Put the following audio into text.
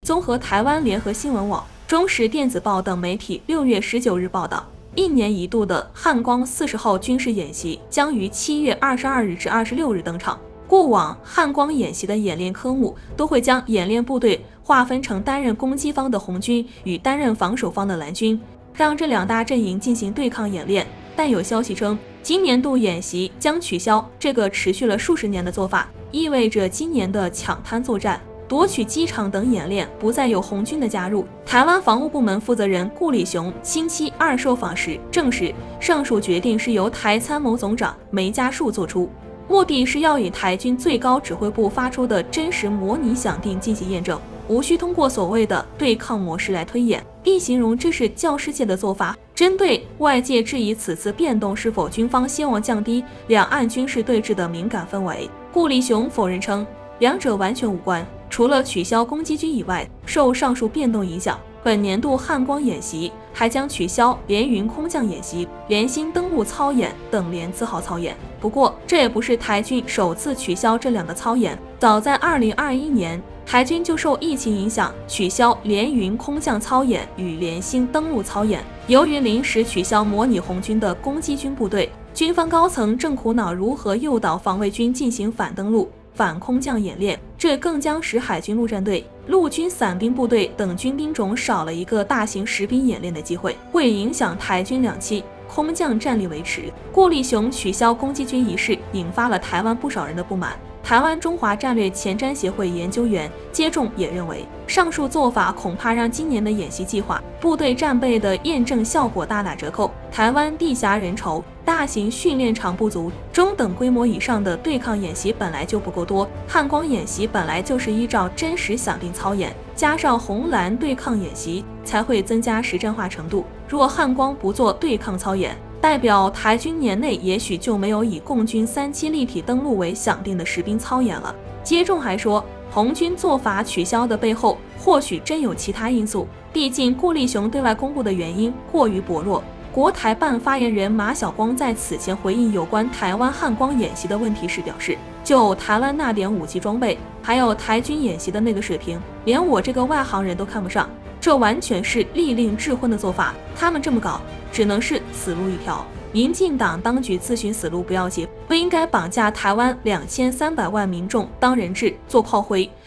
综合台湾联合新闻网、中时电子报等媒体6月19日报道，1年一度的汉光40号军事演习将于7月22日至26日登场。过往汉光演习的演练科目都会将演练部队划分成担任攻击方的红军与担任防守方的蓝军，让这两大阵营进行对抗演练。但有消息称，今年度演习将取消，这个持续了数十年的做法，意味着今年的抢滩作战、夺取机场等演练不再有红军的加入。台湾防务部门负责人顾立雄星期二受访时证实，上述决定是由台参谋总长梅家树做出，目的是要以台军最高指挥部发出的真实模拟想定进行验证，无需通过所谓的对抗模式来推演，并形容这是教师界的做法。针对外界质疑此次变动是否军方希望降低两岸军事对峙的敏感氛围，顾立雄否认称，两者完全无关。除了取消攻击军以外，受上述变动影响，本年度汉光演习还将取消联云空降演习、联星登陆操演等联字号操演。不过，这也不是台军首次取消这两个操演，早在2021年，台军就受疫情影响取消联云空降操演与联星登陆操演。由于临时取消模拟红军的攻击军部队，军方高层正苦恼如何诱导防卫军进行反登陆、反空降演练，这更将使海军陆战队、陆军伞兵部队等军兵种少了一个大型实兵演练的机会，会影响台军两栖空降战力维持。顾立雄取消攻击军一事引发了台湾不少人的不满。台湾中华战略前瞻协会研究员接种也认为，上述做法恐怕让今年的演习计划、部队战备的验证效果大打折扣。台湾地狭人稠，大型训练场不足，中等规模以上的对抗演习本来就不够多。汉光演习本来就是依照真实想定操演，加上红蓝对抗演习，才会增加实战化程度。若汉光不做对抗操演，代表台军年内也许就没有以共军37立体登陆为想定的实兵操演了。接种还说，红军做法取消的背后或许真有其他因素，毕竟顾立雄对外公布的原因过于薄弱。国台办发言人马晓光在此前回应有关台湾汉光演习的问题时表示，就台湾那点武器装备，还有台军演习的那个水平，连我这个外行人都看不上，这完全是利令智昏的做法，他们这么搞只能是死路一条。民进党当局咨询死路不要紧，不应该绑架台湾2300万民众当人质做炮灰。